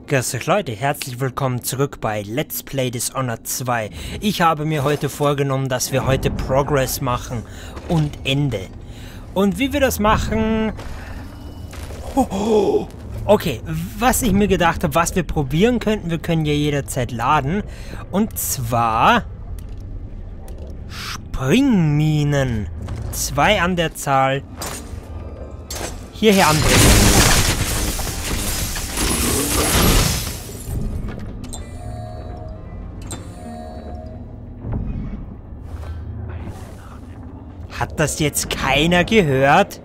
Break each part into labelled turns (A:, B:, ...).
A: Grüß euch Leute, herzlich willkommen zurück bei Let's Play Dishonored 2. Ich habe mir heute vorgenommen, dass wir heute Progress machen und Ende. Und wie wir das machen... Okay, was ich mir gedacht habe, was wir probieren könnten, wir können ja jederzeit laden. Und zwar... Springminen. 2 an der Zahl. Hierher anbringen. Hat das jetzt keiner gehört?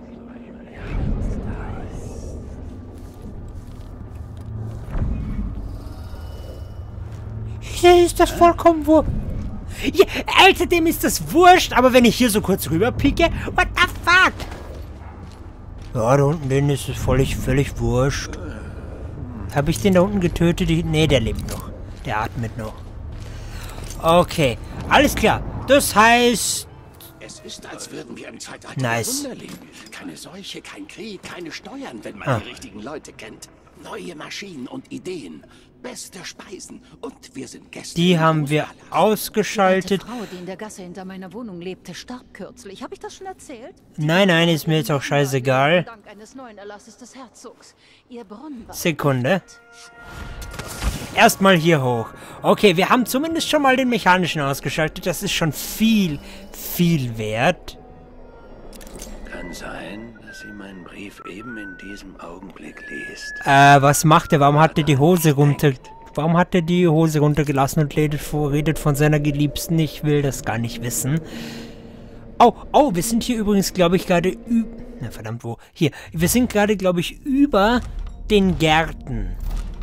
A: Hier ist das vollkommen wurscht. Ja, außerdem ist das wurscht, aber wenn ich hier so kurz rüber picke, what the fuck? Ja, da unten, den ist es völlig wurscht. Habe ich den da unten getötet? Nee, der lebt noch. Der atmet noch. Okay, alles klar. Das heißt...
B: Es ist, als würden wir im Zeitalter
A: der
B: Wunder leben. Keine Seuche, kein Krieg, keine Steuern, wenn man die richtigen Leute kennt. Neue Maschinen und Ideen, beste Speisen und wir sind Gäste.
A: Die haben wir ausgeschaltet.
C: Die Frau, die in der Gasse hinter meiner Wohnung lebte, starb kürzlich. Habe ich das schon erzählt?
A: Nein, ist mir jetzt auch scheißegal.
C: Dank eines neuen Erlasses des Herzogs. Ihr Brunnen war...
A: Sekunde. Erstmal hier hoch. Okay, wir haben zumindest schon mal den mechanischen ausgeschaltet. Das ist schon viel wert.
B: Kann sein, dass sie meinen Brief eben in diesem Augenblick liest.
A: Was macht er? Warum hat er die Hose runter... Warum hat er die Hose runtergelassen und redet von seiner Geliebsten? Ich will das gar nicht wissen. Oh, wir sind hier übrigens, glaube ich, gerade na, verdammt, wo? Hier. Wir sind gerade, glaube ich, über den Gärten.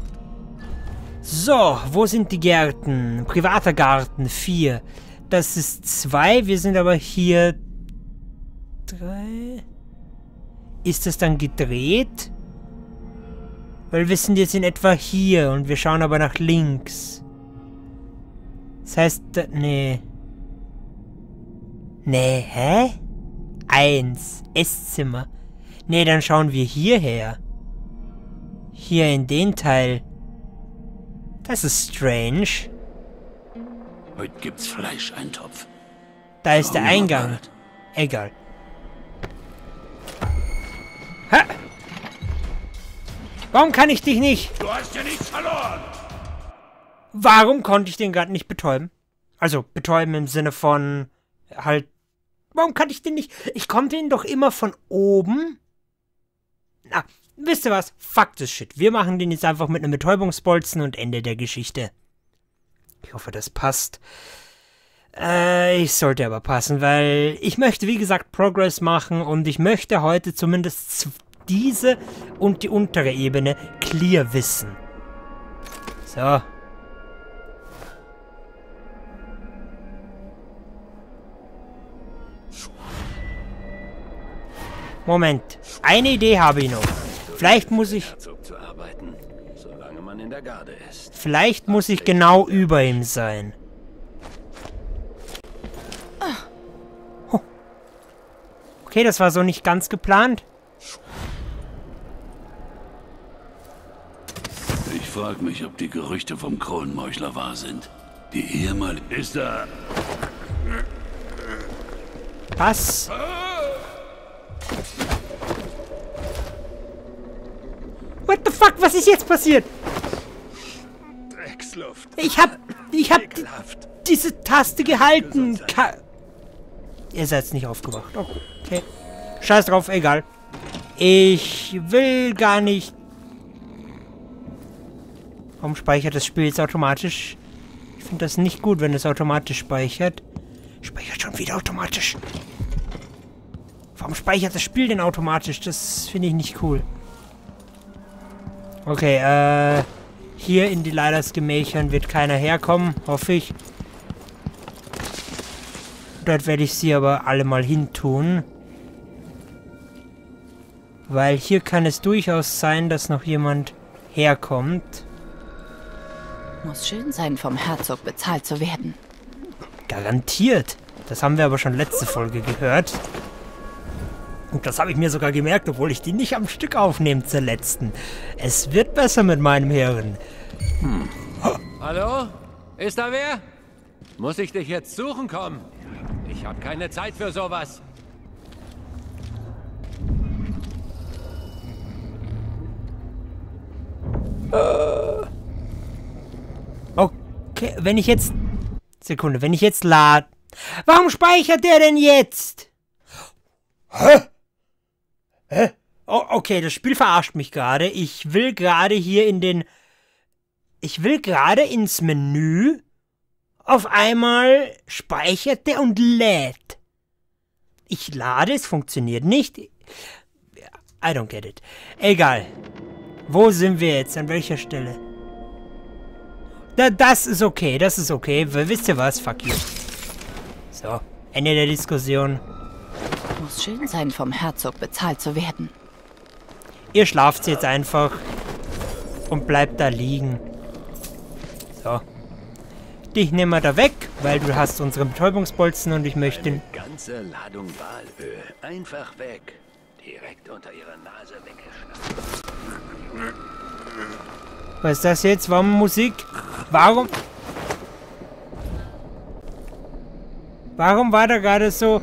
A: So, wo sind die Gärten? Privater Garten, 4. Das ist 2. Wir sind aber hier... 3. Ist das dann gedreht? Weil wir sind jetzt in etwa hier und wir schauen aber nach links. Das heißt, nee. Nee, hä? 1. Esszimmer. Nee, dann schauen wir hierher. Hier in den Teil. Das ist strange.
B: Heute gibt's Fleischeintopf.
A: Da ist der Eingang. Egal. Ha! Warum kann ich dich nicht?
B: Du hast ja nichts verloren.
A: Warum konnte ich den gerade nicht betäuben? Also, betäuben im Sinne von halt... Warum kann ich den nicht... Ich konnte ihn doch immer von oben... Na, wisst ihr was? Fuck this shit. Wir machen den jetzt einfach mit einem Betäubungsbolzen und Ende der Geschichte. Ich hoffe, das passt. Ich sollte aber passen, weil ich möchte, wie gesagt, Progress machen und ich möchte heute zumindest diese und die untere Ebene clear wissen. So. Moment. Eine Idee habe ich noch. Vielleicht muss ich... Vielleicht muss ich genau über ihm sein. Oh. Okay, das war so nicht ganz geplant.
D: Ich frage mich, ob die Gerüchte vom Kronenmeuchler wahr sind. Die ehemalige... Ist da...
A: Was? What the fuck? Was ist jetzt passiert?
B: Drecksluft.
A: Ich hab diese Taste gehalten. Ihr seid nicht aufgewacht. Okay. Scheiß drauf, egal. Ich will gar nicht... Warum speichert das Spiel jetzt automatisch? Ich finde das nicht gut, wenn es automatisch speichert. Speichert schon wieder automatisch. Warum speichert das Spiel denn automatisch? Das finde ich nicht cool. Okay, hier in die Leiders Gemächern wird keiner herkommen, hoffe ich. Dort werde ich sie aber alle mal hin tun. Weil hier kann es durchaus sein, dass noch jemand herkommt.
C: Muss schön sein, vom Herzog bezahlt zu werden.
A: Garantiert. Das haben wir aber schon letzte Folge gehört. Und das habe ich mir sogar gemerkt, obwohl ich die nicht am Stück aufnehme zur letzten. Es wird besser mit meinem Hirn.
E: Hallo? Ist da wer? Muss ich dich jetzt suchen kommen? Ich habe keine Zeit für sowas.
A: Okay, wenn ich jetzt... Sekunde, wenn ich jetzt lade... Warum speichert der denn jetzt? Hä? Hä? Oh, okay, das Spiel verarscht mich gerade. Ich will gerade hier in den... Ich will gerade ins Menü. Auf einmal speichert der und lädt. Ich lade, es funktioniert nicht. I don't get it. Egal. Wo sind wir jetzt? An welcher Stelle? Das ist okay, das ist okay. Wisst ihr was? Fuck you. So, Ende der Diskussion.
C: Muss schön sein, vom Herzog bezahlt zu werden.
A: Ihr schlaft jetzt einfach und bleibt da liegen. So. Dich nehmen wir da weg, weil du hast unsere Betäubungsbolzen und ich möchte...
B: Eine ganze Ladung Walöl. Einfach weg. Direkt unter ihrer Nase weggeschnappt.
A: Was ist das jetzt? Warum Musik? Warum war da gerade so...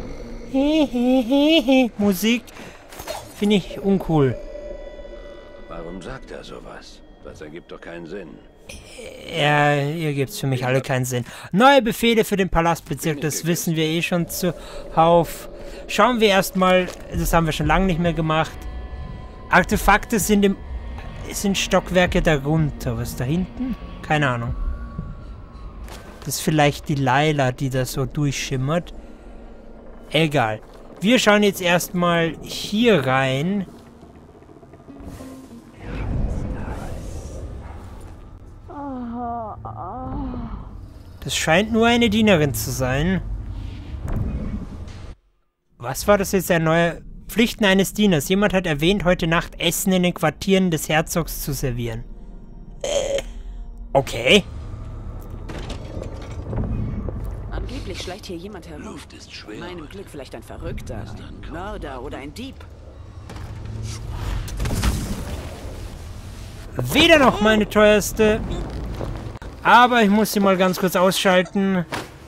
A: Musik? Finde ich uncool.
B: Warum sagt er sowas? Das ergibt doch keinen Sinn.
A: Ja, hier gibt's für mich alle keinen Sinn. Neue Befehle für den Palastbezirk, das wissen wir eh schon zuhauf. Schauen wir erstmal, das haben wir schon lange nicht mehr gemacht. Artefakte sind Stockwerke darunter. Was ist da hinten? Keine Ahnung. Das ist vielleicht die Laila, die da so durchschimmert. Egal. Wir schauen jetzt erstmal hier rein. Das scheint nur eine Dienerin zu sein. Was war das jetzt? Ein neuer... Pflichten eines Dieners. Jemand hat erwähnt, heute Nacht Essen in den Quartieren des Herzogs zu servieren. Okay.
F: Angeblich schleicht hier jemand herum.
B: Luft ist schwer.
F: Meinem Glück vielleicht ein Verrückter, ein Mörder oder ein Dieb.
A: Weder noch meine teuerste. Aber ich muss sie mal ganz kurz ausschalten.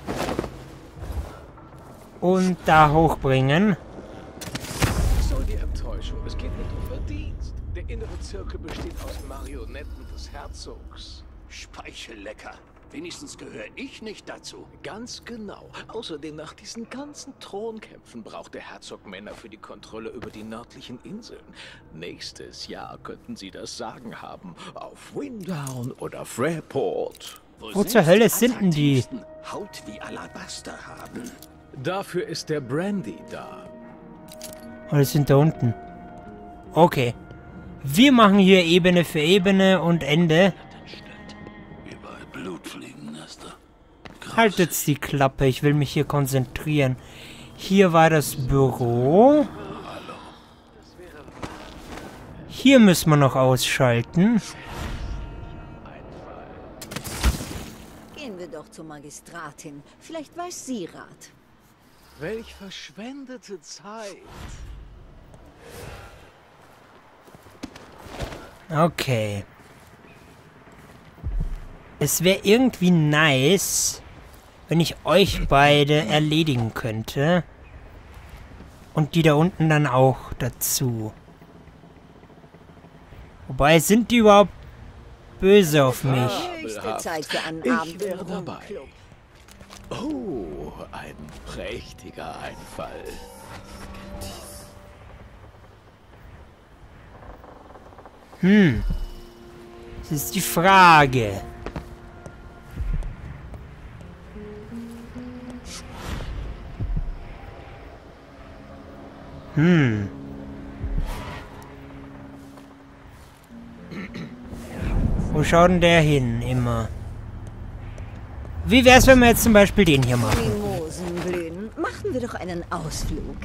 A: Und da hochbringen.
G: Soll die Enttäuschung. Es geht nicht um Verdienst. Der innere Zirkel besteht aus Marionetten des Herzogs.
B: Speichellecker. Wenigstens gehöre ich nicht dazu.
G: Ganz genau. Außerdem nach diesen ganzen Thronkämpfen braucht der Herzog Männer für die Kontrolle über die nördlichen Inseln. Nächstes Jahr könnten sie das Sagen haben. Auf Windown oder Freyport.
A: Wo zur Hölle sind denn die?
B: Haut wie Alabaster haben.
G: Dafür ist der Brandy da.
A: Oh, das sind da unten. Okay. Wir machen hier Ebene für Ebene und Ende.
D: Überall Blutfliegennester.
A: Haltet die Klappe, ich will mich hier konzentrieren. Hier war das Büro. Hier müssen wir noch ausschalten.
H: Gehen wir doch zur Magistratin. Vielleicht weiß sie Rat.
G: Welch verschwendete Zeit.
A: Okay. Es wäre irgendwie nice, wenn ich euch beide erledigen könnte. Und die da unten dann auch dazu. Wobei, sind die überhaupt böse auf mich?
H: Höchste Zeit für einen
G: Ich
H: Abend im
G: wäre dabei.
H: Rumclub.
G: Oh, ein prächtiger Einfall.
A: Das ist die Frage. Wo schaut denn der hin, immer? Wie wär's, wenn wir jetzt zum Beispiel den hier machen?
H: Mimosen blühen. Machen wir doch einen Ausflug.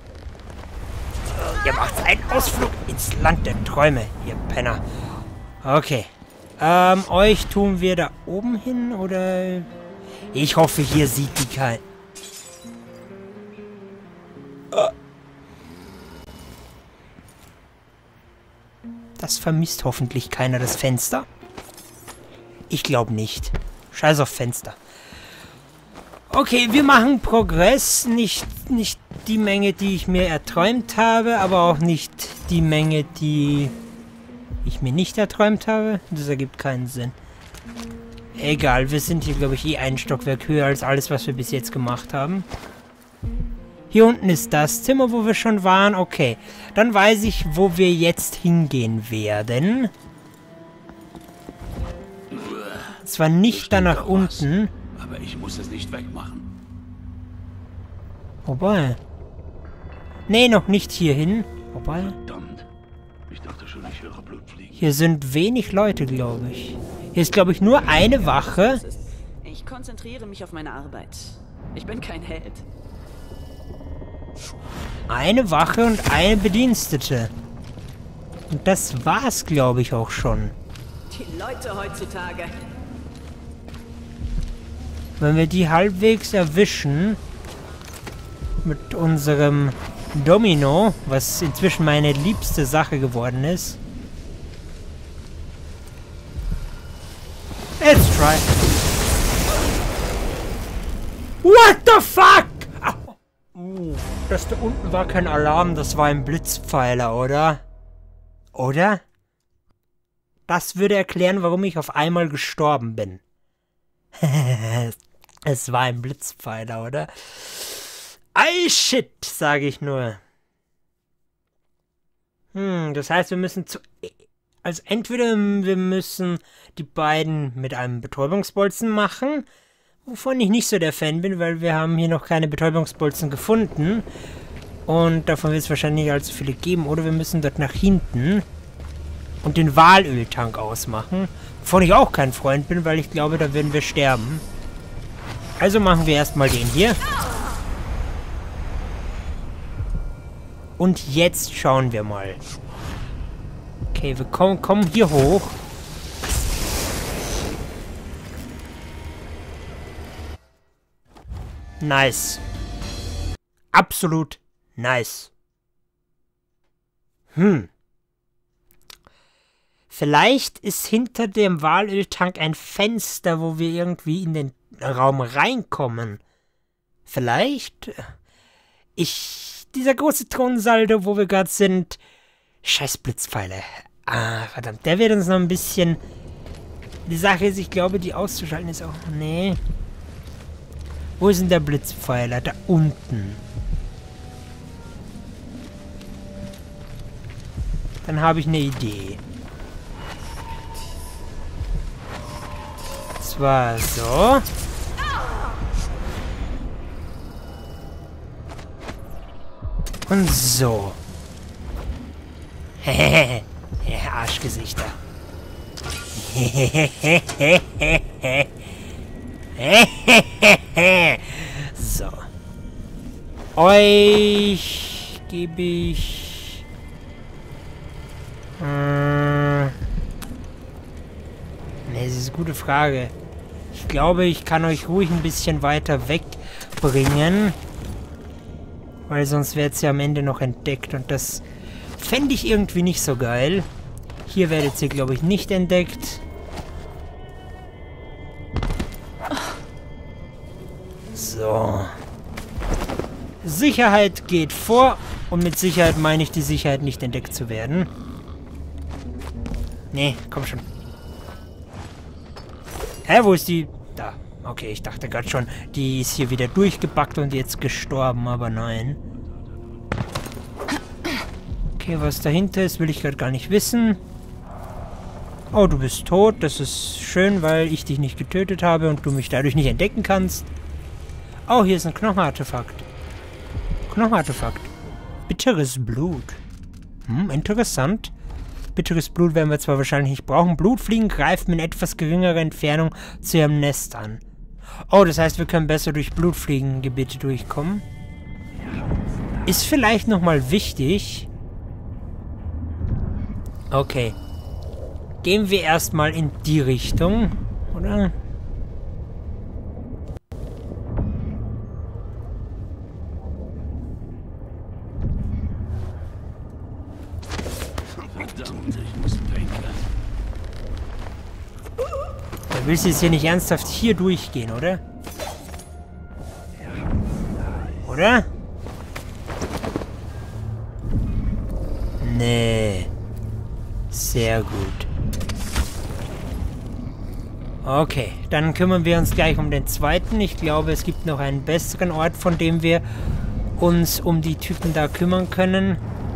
A: Ihr macht einen Ausflug ins Land der Träume, ihr Penner. Okay. Euch tun wir da oben hin, oder? Ich hoffe, hier sieht die kein... Das vermisst hoffentlich keiner, das Fenster. Ich glaube nicht. Scheiß auf Fenster. Okay, wir machen Progress. Nicht die Menge, die ich mir erträumt habe, aber auch nicht die Menge, die ich mir nicht erträumt habe. Das ergibt keinen Sinn. Egal, wir sind hier, glaube ich, eh ein Stockwerk höher als alles, was wir bis jetzt gemacht haben. Hier unten ist das Zimmer, wo wir schon waren. Okay, dann weiß ich, wo wir jetzt hingehen werden. Zwar nicht da nach unten.
D: Aber ich muss es nicht wegmachen.
A: Wobei. Nee, noch nicht hierhin. Wobei.
D: Verdammt. Ich dachte schon, ich höre Blut fliegen.
A: Hier sind wenig Leute, glaube ich. Hier ist, glaube ich, nur eine Wache.
F: Ich konzentriere mich auf meine Arbeit. Ich bin kein Held.
A: Eine Wache und eine Bedienstete. Und das war's, glaube ich, auch schon.
F: Die Leute heutzutage.
A: Wenn wir die halbwegs erwischen mit unserem Domino, was inzwischen meine liebste Sache geworden ist. Let's try. What the fuck? Das da unten war kein Alarm, das war ein Blitzpfeiler, oder? Oder? Das würde erklären, warum ich auf einmal gestorben bin. Es war ein Blitzpfeiler, oder? Ei, shit, sage ich nur. Das heißt, wir müssen also entweder wir müssen die beiden mit einem Betäubungsbolzen machen, wovon ich nicht so der Fan bin, weil wir haben hier noch keine Betäubungsbolzen gefunden. Und davon wird es wahrscheinlich nicht allzu viele geben. Oder wir müssen dort nach hinten und den Walöltank ausmachen. Wovon ich auch kein Freund bin, weil ich glaube, da würden wir sterben. Also machen wir erstmal den hier. Und jetzt schauen wir mal. Okay, wir kommen hier hoch. Nice. Absolut nice. Vielleicht ist hinter dem Walöltank ein Fenster, wo wir irgendwie in den Raum reinkommen. Vielleicht? Dieser große Thronsaldo, wo wir gerade sind. Scheiß Blitzpfeile. Ah, verdammt. Der wird uns noch ein bisschen... Die Sache ist, ich glaube, die auszuschalten ist auch... Nee. Wo ist denn der Blitzpfeiler? Da unten. Dann habe ich eine Idee. Zwar so. Und so. Hehehe. Arschgesichter. So. Euch gebe ich... Ne, das ist eine gute Frage. Ich glaube, ich kann euch ruhig ein bisschen weiter wegbringen. Weil sonst wird es ja am Ende noch entdeckt. Und das fände ich irgendwie nicht so geil. Hier werdet ihr, glaube ich, nicht entdeckt. So. Sicherheit geht vor. Und mit Sicherheit meine ich die Sicherheit, nicht entdeckt zu werden. Nee, komm schon. Hä, wo ist die... Da. Okay, ich dachte gerade schon, die ist hier wieder durchgebackt und jetzt gestorben, aber nein. Okay, was dahinter ist, will ich gerade gar nicht wissen. Oh, du bist tot. Das ist schön, weil ich dich nicht getötet habe und du mich dadurch nicht entdecken kannst. Oh, hier ist ein Knochenartefakt. Knochenartefakt. Bitteres Blut. Interessant. Bitteres Blut werden wir zwar wahrscheinlich nicht brauchen. Blutfliegen greifen in etwas geringerer Entfernung zu ihrem Nest an. Oh, das heißt, wir können besser durch Blutfliegengebiete durchkommen. Ist vielleicht nochmal wichtig. Okay. Gehen wir erstmal in die Richtung, oder?
D: Verdammt, ich muss
A: Du willst jetzt hier nicht ernsthaft hier durchgehen, oder? Oder? Nee. Sehr gut. Okay, dann kümmern wir uns gleich um den zweiten. Ich glaube, es gibt noch einen besseren Ort, von dem wir uns um die Typen da kümmern können.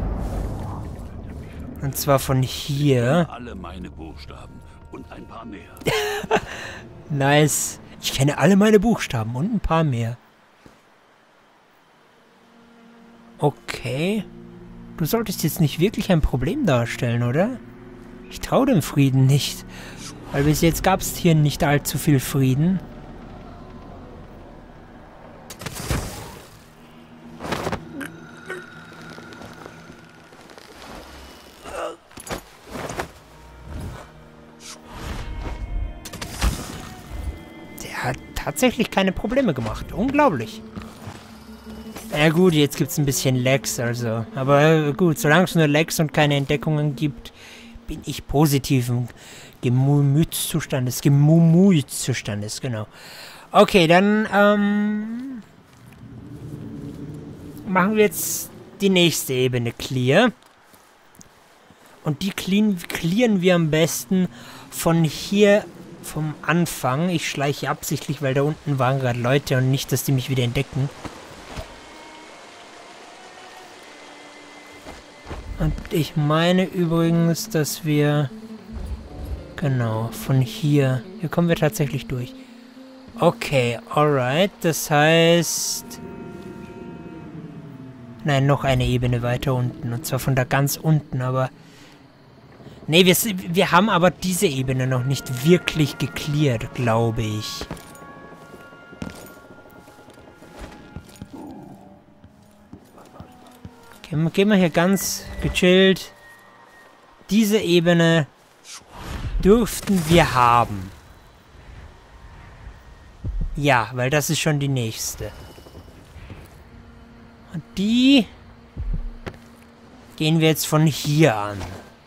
A: Und zwar von hier.
D: Alle meine Buchstaben und ein paar mehr.
A: Nice. Ich kenne alle meine Buchstaben und ein paar mehr. Okay. Du solltest jetzt nicht wirklich ein Problem darstellen, oder? Ich traue dem Frieden nicht. Weil bis jetzt gab es hier nicht allzu viel Frieden. Der hat tatsächlich keine Probleme gemacht. Unglaublich. Ja gut, jetzt gibt es ein bisschen Lags, also. Aber gut, solange es nur Lags und keine Entdeckungen gibt, bin ich positiv im Gemütszustandes, genau. Okay, dann machen wir jetzt die nächste Ebene clear. Und die clearen wir am besten von hier vom Anfang. Ich schleiche absichtlich, weil da unten waren gerade Leute und nicht, dass die mich wieder entdecken. Und ich meine übrigens, dass wir... Genau, von hier. Hier kommen wir tatsächlich durch. Okay, alright. Das heißt... Nein, noch eine Ebene weiter unten. Und zwar von da ganz unten, aber... Nee, wir haben aber diese Ebene noch nicht wirklich gecleart, glaube ich. Gehen wir hier ganz gechillt. Diese Ebene dürften wir haben. Ja, weil das ist schon die nächste. Und die gehen wir jetzt von hier an.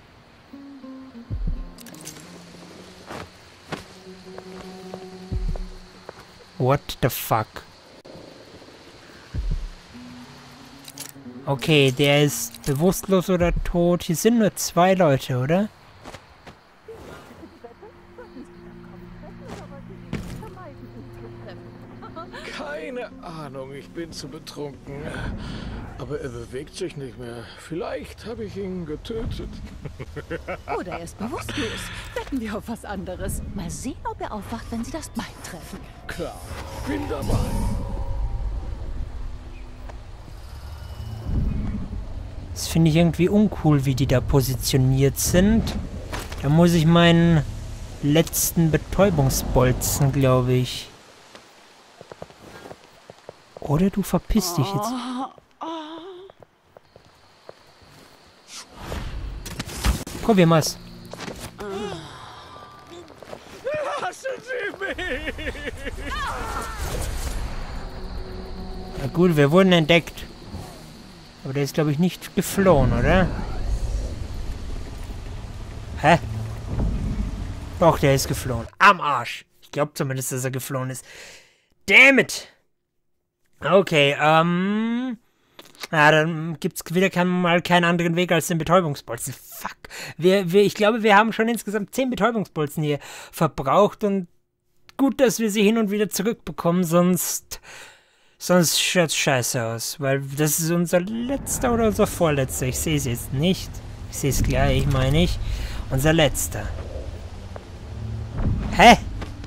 A: What the fuck? Okay, der ist bewusstlos oder tot. Hier sind nur 2 Leute, oder?
G: Keine Ahnung, ich bin zu betrunken. Aber er bewegt sich nicht mehr. Vielleicht habe ich ihn getötet.
C: Oder er ist bewusstlos. Wetten wir auf was anderes. Mal sehen, ob er aufwacht, wenn sie das Bein treffen.
G: Klar, bin dabei.
A: Das finde ich irgendwie uncool, wie die da positioniert sind. Da muss ich meinen letzten Betäubungsbolzen, glaube ich. Oder du verpiss dich jetzt. Probier mal's.
G: Lassen Sie mich!
A: Na gut, wir wurden entdeckt. Aber der ist, glaube ich, nicht geflohen, oder? Hä? Doch, der ist geflohen. Am Arsch. Ich glaube zumindest, dass er geflohen ist. Damn it! Okay, ja, dann gibt's wieder keinen anderen Weg als den Betäubungsbolzen. Fuck. Ich glaube, wir haben schon insgesamt 10 Betäubungsbolzen hier verbraucht und gut, dass wir sie hin und wieder zurückbekommen, sonst schaut's scheiße aus, weil das ist unser letzter oder unser vorletzter. Ich sehe es jetzt nicht. Ich sehe es gleich, meine ich. Unser letzter. Hä?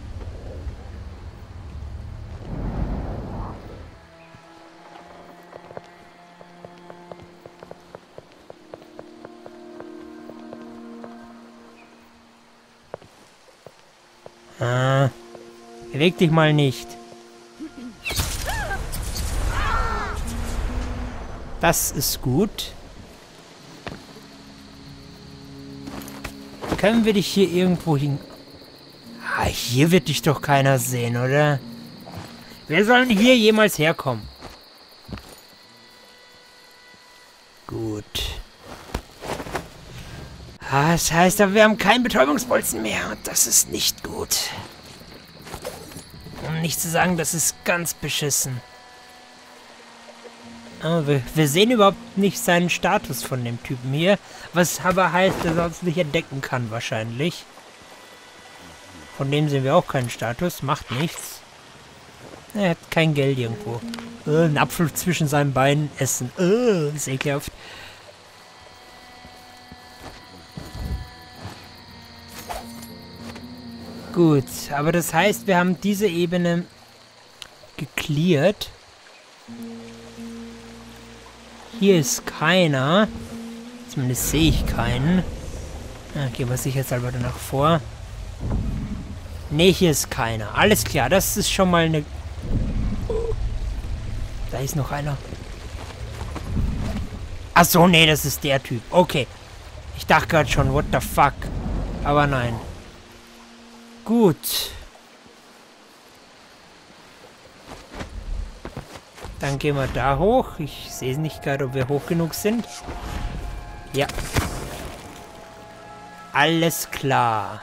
A: Beweg dich mal nicht. Das ist gut. Können wir dich hier irgendwo hin... Ah, hier wird dich doch keiner sehen, oder? Wer soll denn hier jemals herkommen? Gut. Ah, das heißt aber, wir haben keinen Betäubungsbolzen mehr. Und das ist nicht gut. Um nicht zu sagen, das ist ganz beschissen. Aber wir sehen überhaupt nicht seinen Status von dem Typen hier. Was aber heißt, dass er uns nicht entdecken kann wahrscheinlich. Von dem sehen wir auch keinen Status. Macht nichts. Er hat kein Geld irgendwo. Ein Apfel zwischen seinen Beinen essen. Ist ekelhaft. Gut, aber das heißt, wir haben diese Ebene gecleart. Hier ist keiner. Zumindest sehe ich keinen. Gehen wir sicherheitshalber danach vor. Ne, hier ist keiner. Alles klar, das ist schon mal eine... Da ist noch einer. Achso, nee, das ist der Typ. Okay. Ich dachte gerade schon, what the fuck. Aber nein. Gut. Dann gehen wir da hoch. Ich sehe nicht gerade, ob wir hoch genug sind. Ja. Alles klar.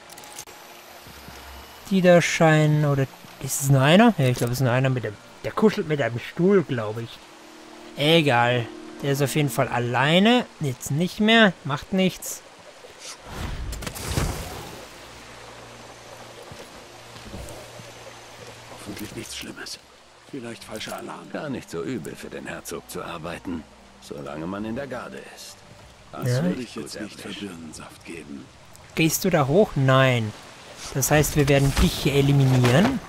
A: Die da scheinen, oder ist es nur einer? Ja, ich glaube, es ist nur einer mit dem... Der kuschelt mit einem Stuhl, glaube ich. Egal. Der ist auf jeden Fall alleine. Jetzt nicht mehr. Macht nichts.
D: Hoffentlich nichts Schlimmes. Vielleicht falscher Alarm.
E: Gar nicht so übel für den Herzog zu arbeiten, solange man in der Garde ist.
D: Das würde ich jetzt nicht für Birnensaft geben.
A: Gehst du da hoch? Nein. Das heißt, wir werden dich hier eliminieren.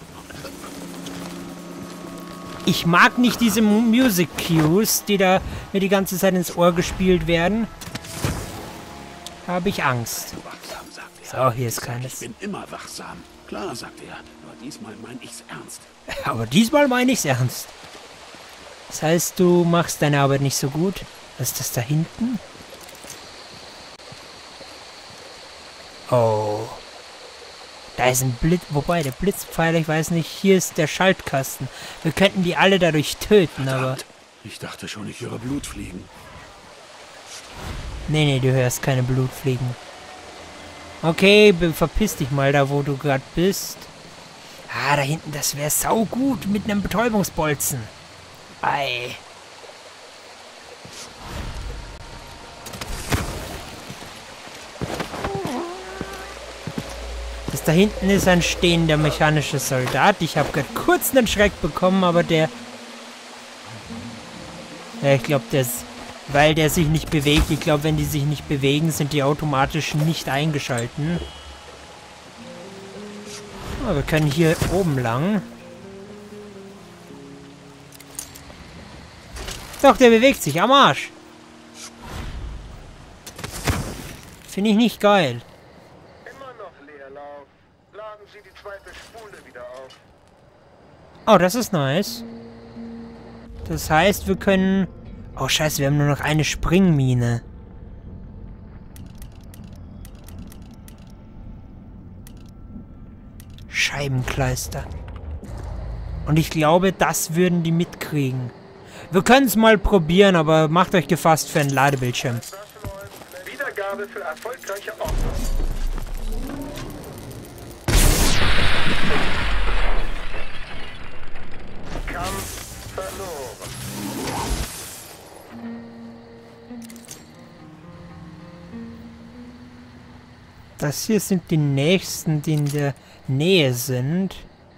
A: Ich mag nicht diese Music Cues, die da mir die ganze Zeit ins Ohr gespielt werden. Da habe ich Angst.
D: Wachsam, sagt er.
A: So, hier ist keines.
D: Ich bin immer wachsam. Klar, sagt er. Nur diesmal meine ich's ernst.
A: Aber diesmal meine ich's ernst. Das heißt, du machst deine Arbeit nicht so gut. Was ist das da hinten? Oh. Da ist ein Blitz, wobei der Blitzpfeiler, ich weiß nicht, hier ist der Schaltkasten. Wir könnten die alle dadurch töten, aber...
D: Ich dachte schon, ich höre Blutfliegen.
A: Nee, du hörst keine Blutfliegen. Okay, verpiss dich mal da, wo du gerade bist. Ah, da hinten, das wäre saugut mit einem Betäubungsbolzen. Ei. Das da hinten ist ein stehender mechanischer Soldat. Ich habe gerade kurz einen Schreck bekommen, aber der... Ja, ich glaube, der ist... Weil der sich nicht bewegt. Ich glaube, wenn die sich nicht bewegen, sind die automatisch nicht eingeschalten. Aber wir können hier oben lang. Doch, der bewegt sich. Am Arsch. Finde ich nicht geil.
I: Immer noch Leerlauf. Laden Sie die zweite Spule wieder auf.
A: Oh, das ist nice. Das heißt, wir können... Oh, scheiße, wir haben nur noch eine Springmine. Scheibenkleister. Und ich glaube, das würden die mitkriegen. Wir können es mal probieren, aber macht euch gefasst für einen Ladebildschirm.
I: Wiedergabe für erfolgreiche Ordnung. Kampf verloren.
A: Das hier sind die nächsten, die in der Nähe sind.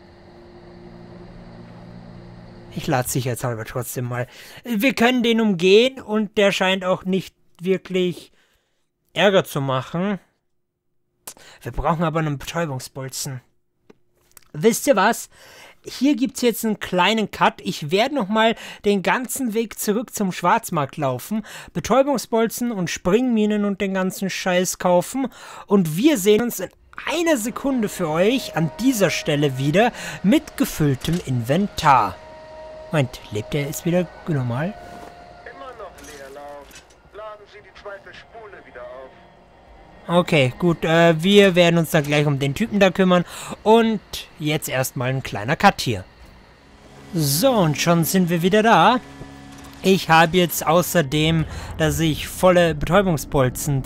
A: Ich lade sicherheitshalber trotzdem mal. Wir können den umgehen und der scheint auch nicht wirklich Ärger zu machen. Wir brauchen aber einen Betäubungsbolzen. Wisst ihr was? Hier gibt es jetzt einen kleinen Cut. Ich werde nochmal den ganzen Weg zurück zum Schwarzmarkt laufen, Betäubungsbolzen und Springminen und den ganzen Scheiß kaufen. Und wir sehen uns in einer Sekunde für euch an dieser Stelle wieder mit gefülltem Inventar. Moment, lebt er? Ist wieder normal?
I: Immer noch Leerlauf. Laden Sie die zweite Spule wieder auf.
A: Okay, gut, wir werden uns dann gleich um den Typen da kümmern und jetzt erstmal ein kleiner Cut hier. So, und schon sind wir wieder da. Ich habe jetzt außerdem, dass ich volle Betäubungsbolzen,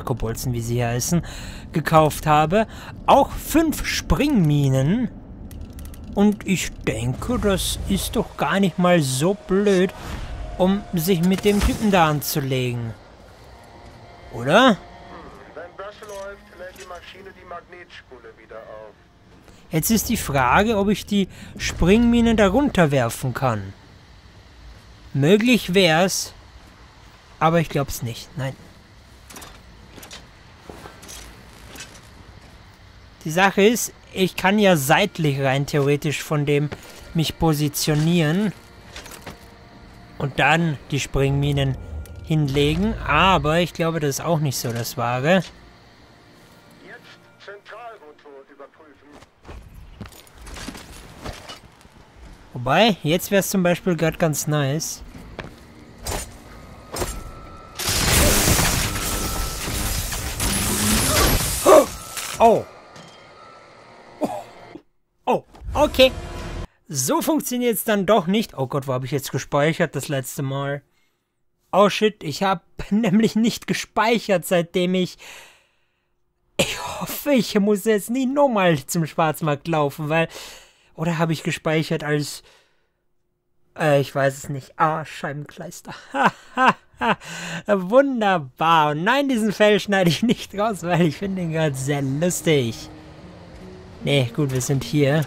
A: Narkobolzen, wie sie heißen, gekauft habe, auch 5 Springminen. Und ich denke, das ist doch gar nicht mal so blöd, um sich mit dem Typen da anzulegen. Oder?
I: Wenn das läuft, lädt die Maschine die Magnetspule wieder auf.
A: Jetzt ist die Frage, ob ich die Springminen da runterwerfen kann. Möglich wär's, aber ich glaub's nicht. Nein. Die Sache ist, ich kann ja seitlich rein theoretisch von dem mich positionieren und dann die Springminen hinlegen, aber ich glaube, das ist auch nicht so das Wahre.
I: Jetzt Zentralrotor überprüfen.
A: Wobei, jetzt wäre es zum Beispiel gerade ganz nice. Oh! Oh, okay. So funktioniert es dann doch nicht. Oh Gott, wo habe ich jetzt gespeichert das letzte Mal? Oh shit, ich habe nämlich nicht gespeichert, seitdem ich... Ich hoffe, ich muss jetzt nie nochmal zum Schwarzmarkt laufen, weil... Oder habe ich gespeichert als... ich weiß es nicht. Ah, Scheibenkleister. Wunderbar. Und nein, diesen Fell schneide ich nicht raus, weil ich finde ihn gerade sehr lustig. Nee, gut, wir sind hier.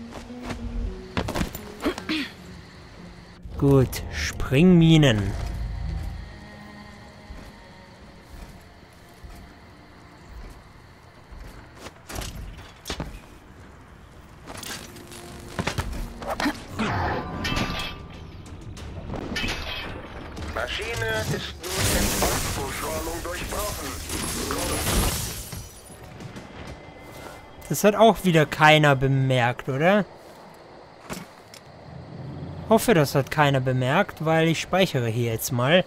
A: Gut, Springminen.
I: Maschine ist nun in Vollbeschleunigung durchbrochen.
A: Das hat auch wieder keiner bemerkt, oder? Hoffe, das hat keiner bemerkt, weil ich speichere hier jetzt mal.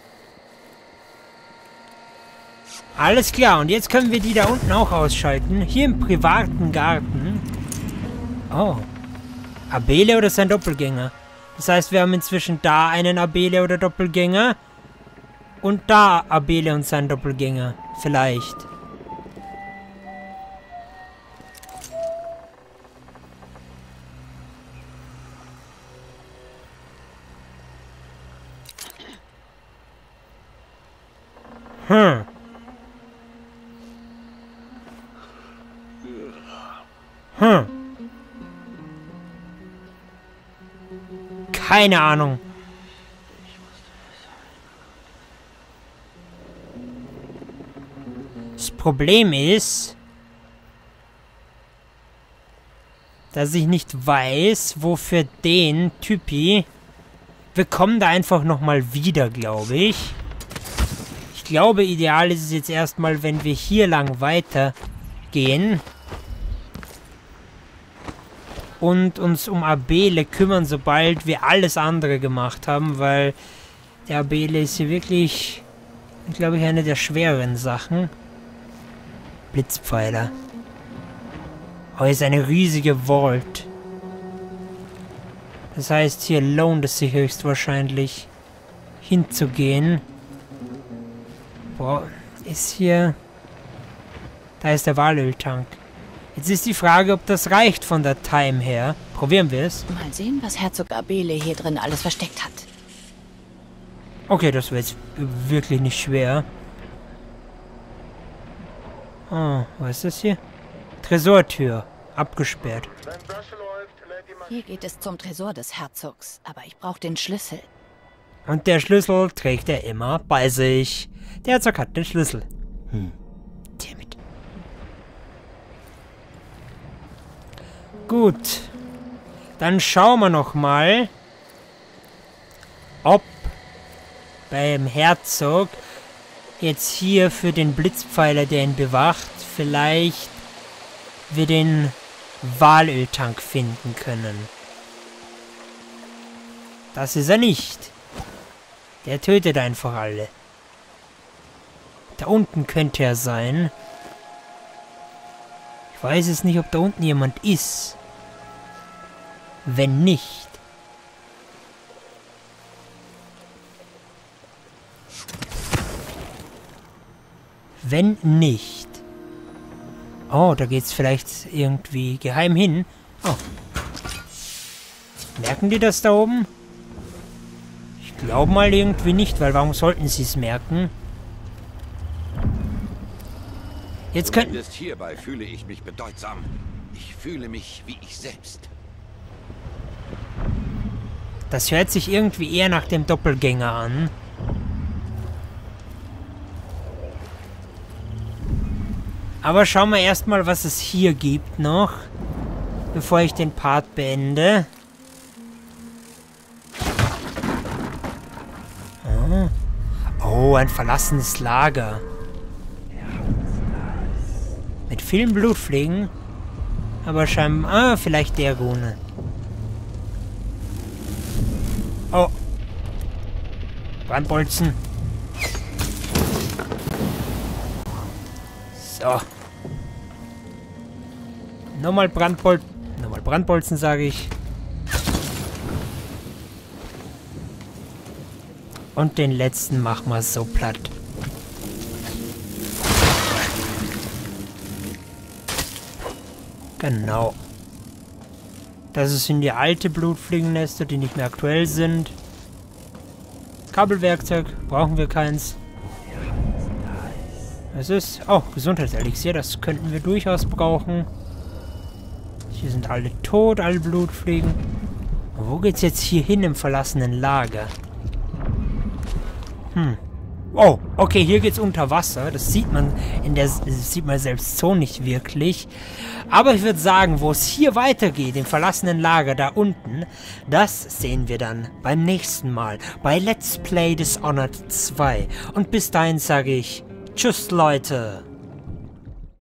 A: Alles klar, und jetzt können wir die da unten auch ausschalten. Hier im privaten Garten. Oh. Abele oder sein Doppelgänger? Das heißt, wir haben inzwischen da einen Abele oder Doppelgänger. Und da Abele und sein Doppelgänger. Vielleicht. Keine Ahnung. Das Problem ist, dass ich nicht weiß, wofür den Typi... Wir kommen da einfach nochmal wieder, glaube ich. Ich glaube, ideal ist es jetzt erstmal, wenn wir hier lang weitergehen. Und uns um Abele kümmern, sobald wir alles andere gemacht haben, weil der Abele ist hier wirklich, glaube ich, eine der schwereren Sachen. Blitzpfeiler. Oh, hier ist eine riesige Vault. Das heißt, hier lohnt es sich höchstwahrscheinlich hinzugehen. Boah, ist hier... Da ist der Walöltank. Jetzt ist die Frage, ob das reicht von der Time her. Probieren wir es.
C: Mal sehen, was Herzog Abele hier drin alles versteckt hat.
A: Okay, das wird jetzt wirklich nicht schwer. Oh, was ist das hier? Tresortür. Abgesperrt.
I: Wenn das läuft, lädt die Maschine.
C: Hier geht es zum Tresor des Herzogs, aber ich brauche den Schlüssel.
A: Und der Schlüssel trägt er immer bei sich. Der Herzog hat den Schlüssel. Damit. Gut. Dann schauen wir noch mal, ob beim Herzog jetzt hier für den Blitzpfeiler, der ihn bewacht, vielleicht wir den Walöltank finden können. Das ist er nicht. Der tötet einfach alle. Da unten könnte er sein. Ich weiß es nicht, ob da unten jemand ist. Wenn nicht. Wenn nicht. Oh, da geht's vielleicht irgendwie geheim hin. Oh. Merken die das da oben? Ich glaube mal irgendwie nicht, weil warum sollten sie es merken? Jetzt können...
J: Zumindest hierbei fühle ich mich bedeutsam. Ich fühle mich wie ich selbst.
A: Das hört sich irgendwie eher nach dem Doppelgänger an. Aber schauen wir erstmal, was es hier gibt noch, bevor ich den Part beende. Oh, ein verlassenes Lager. Mit vielen Blutfliegen. Aber scheinbar... Ah, vielleicht der Rune. Oh. Brandbolzen. So. Nochmal Brandbolzen, sage ich. Und den letzten machen wir so platt. Genau. Das sind die alte Blutfliegennester, die nicht mehr aktuell sind. Kabelwerkzeug, brauchen wir keins. Das ist... Oh, Gesundheitselixier, das könnten wir durchaus brauchen. Hier sind alle tot, alle Blutfliegen. Wo geht's jetzt hier hin im verlassenen Lager? Oh, okay, hier geht's unter Wasser. Das sieht man sieht man selbst so nicht wirklich. Aber ich würde sagen, wo es hier weitergeht, im verlassenen Lager da unten, das sehen wir dann beim nächsten Mal bei Let's Play Dishonored 2. Und bis dahin sage ich, tschüss Leute.